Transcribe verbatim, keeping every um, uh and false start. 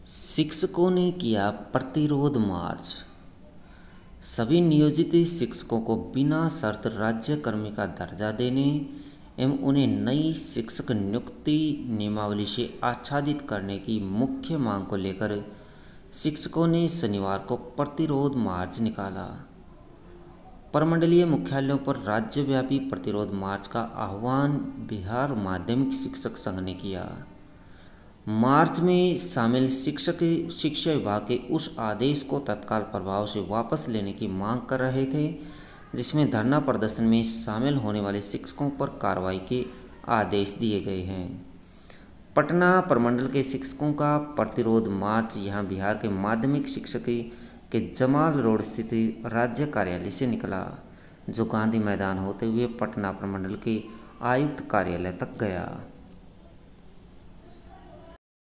शिक्षकों ने किया प्रतिरोध मार्च। सभी नियोजित शिक्षकों को बिना शर्त राज्यकर्मी का दर्जा देने एवं उन्हें नई शिक्षक नियुक्ति नियमावली से आच्छादित करने की मुख्य मांग को लेकर शिक्षकों ने शनिवार को प्रतिरोध मार्च निकाला। प्रमंडलीय मुख्यालयों पर राज्यव्यापी प्रतिरोध मार्च का आह्वान बिहार माध्यमिक शिक्षक संघ ने किया। मार्च में शामिल शिक्षक शिक्षा विभाग के उस आदेश को तत्काल प्रभाव से वापस लेने की मांग कर रहे थे जिसमें धरना प्रदर्शन में शामिल होने वाले शिक्षकों पर कार्रवाई के आदेश दिए गए हैं। पटना प्रमंडल के शिक्षकों का प्रतिरोध मार्च यहां बिहार के माध्यमिक शिक्षक के जमाल रोड स्थित राज्य कार्यालय से निकला, जो गांधी मैदान होते हुए पटना प्रमंडल के आयुक्त कार्यालय तक गया।